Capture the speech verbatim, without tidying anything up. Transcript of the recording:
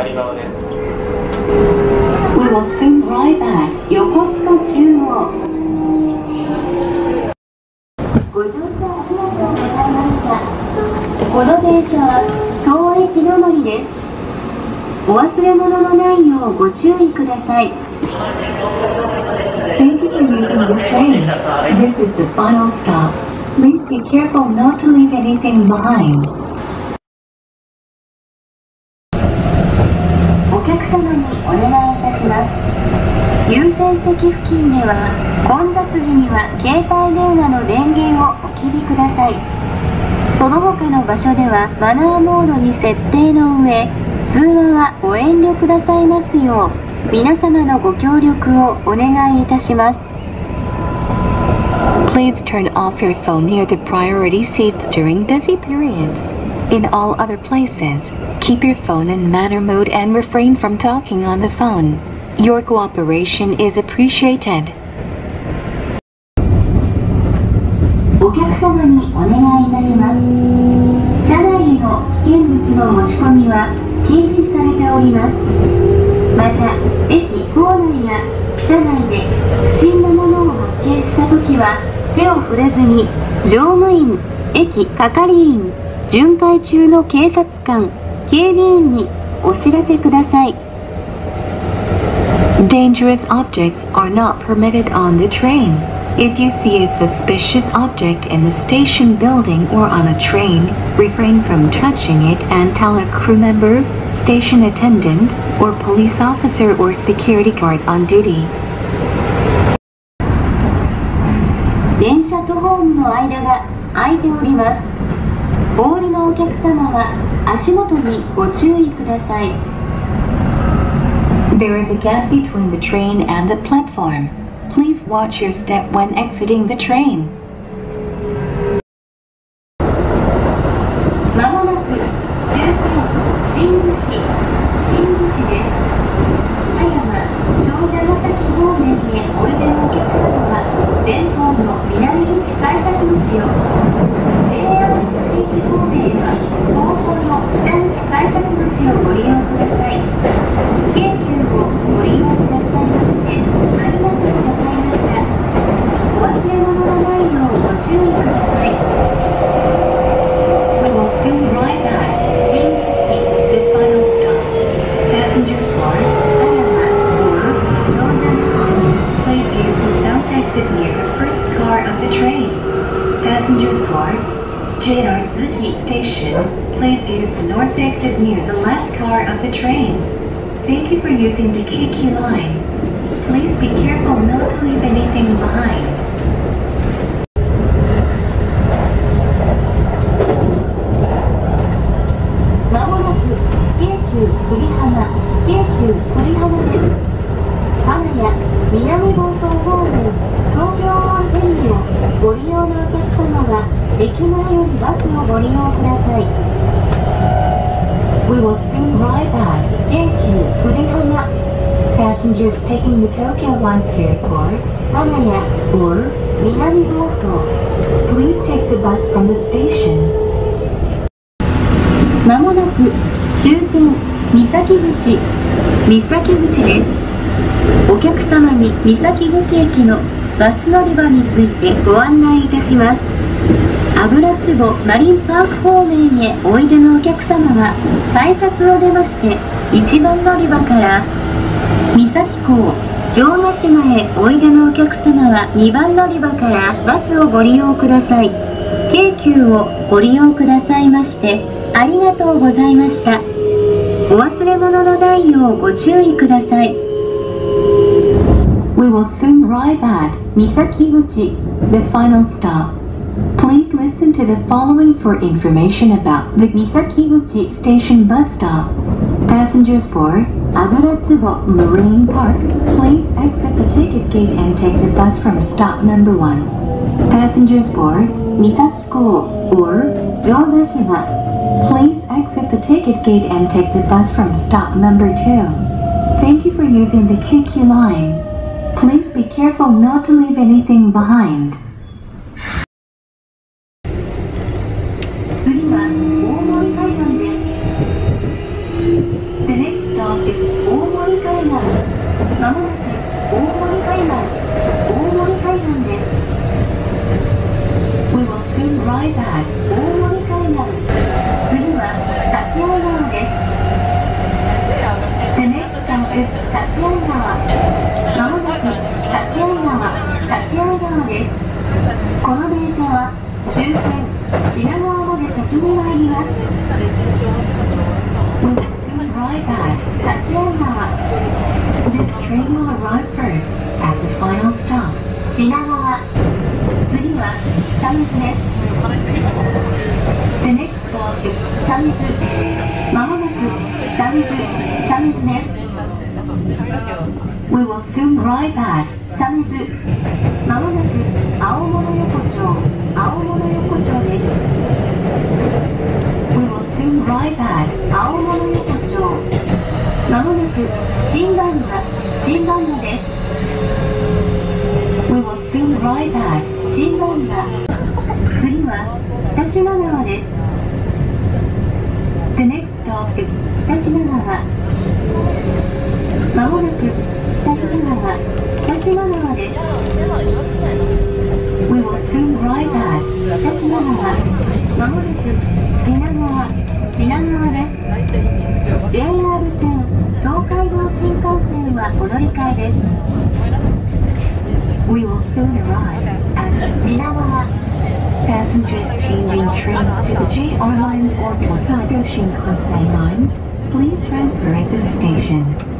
左側です。 We will soon ride back 横須賀中央。ご乗車ありがとうございました。この電車は東駅止まりです。お忘れ物のないようご注意ください。Thank you for using the train. This is the final stop. Please be careful not to leave anything behind. お客様にお願いいたします。優先席付近では混雑時には携帯電話の電源をお切りください。その他の場所ではマナーモードに設定の上、通話はご遠慮くださいますよう皆様のご協力をお願いいたします。 Please turn off your phone near the priority seats during busy periods. In all other places, keep your phone in manner mode and refrain from talking on the phone. Your cooperation is appreciated. お客様にお願いいたします。車内への危険物の持ち込みは禁止されております。また、駅構内や車内で不審なものを発見したときは手を触れずに乗務員、駅係員、巡回中の警察官、警備員にお知らせください。 Dangerous objects are not permitted on the train. If you see a suspicious object in the station building or on a train, refrain from touching it and tell a crew member, station attendant, or police officer or security guard on duty. 電車とホームの間が空いております。お降りのお客様は足元にご注意ください。 There is a gap between the train and the platform. Please watch your step when exiting the train. まもなく終点新津市新津市です。葉山長者ヶ崎方面へおいでのお客様は前方の南口改札口を、 ジェイアール 津市駅方面へは後方の北口改札口をご利用ください。京急をご利用くださいましてありがとうございました。お忘れ物のないようご注意ください。 We will soon ride back 新津市 the final stop. Passengers board 葉山 or 長者ヶ崎 Please use the south exit near the first car of the train. Passengers boardジェイアール 津市 station. Please use the north exit near the last car of the train. Thank you for using the K Q line. Please be careful not to leave anything behind. まもなく京急久里浜、京急久里浜です。金谷南房総方面、東京湾フェリーをご利用のお客様は駅前よりバスをご利用ください。 We will soon ride back 京急久里浜。 Passengers taking the Tokyo One ferry for 金谷 or 南房総。 please take the bus from the station. まもなく終点三崎口三崎口です。お客様に三崎口駅のバス乗り場についてご案内いたします。油壺マリンパーク方面へおいでのお客様は改札を出ましていちばん乗り場から三崎港城ヶ島へおいでのお客様はにばん乗り場からバスをご利用ください。京急をご利用くださいましてありがとうございました。お忘れ物のないようご注意ください。 We will soon arrive at 三崎口 the final stop. Please listen to the following for information about the 三崎口 station bus stop. Passengers for 油壺 Marine Park, please exit the ticket gate and take the bus from stop number one. Passengers for 三崎港 or 城ヶ島 please exit the ticket gate and take the bus from stop number two. Thank you for using the K Q line. Please be careful not to leave anything behind. 次は大森海岸です。The next stop まもなく大森海岸大森海岸です。 We will soon ride at 大森海岸。次は立会川です。 The next stop is 立会川。まもなく立会川立会川です。この電車は終点品川まで先に参ります。 We will soon ride at 立会川。 This train will arrive first at the final stop. 品川。次はサムズです。 The next stop is サムズ。まもなくサムズサムズです。 We will soon ride at サムズ。まもなく青物横丁青物横丁です。 We will soon ride at 青物横丁。まもなく新番屋新番屋です。 We will soon ride at 新番屋。次は北品川です。 The next stop is 北品川。まもなく北品川北品川です。 We will soon ride at 北品川。まもなく品川品川です。 ジェイアール 線東海道新幹線はお乗り換えです。 We will soon arrive at 品川。 Passengers changing trains to the J R lines or Tokaido Shinkansen lines, please transfer at this station.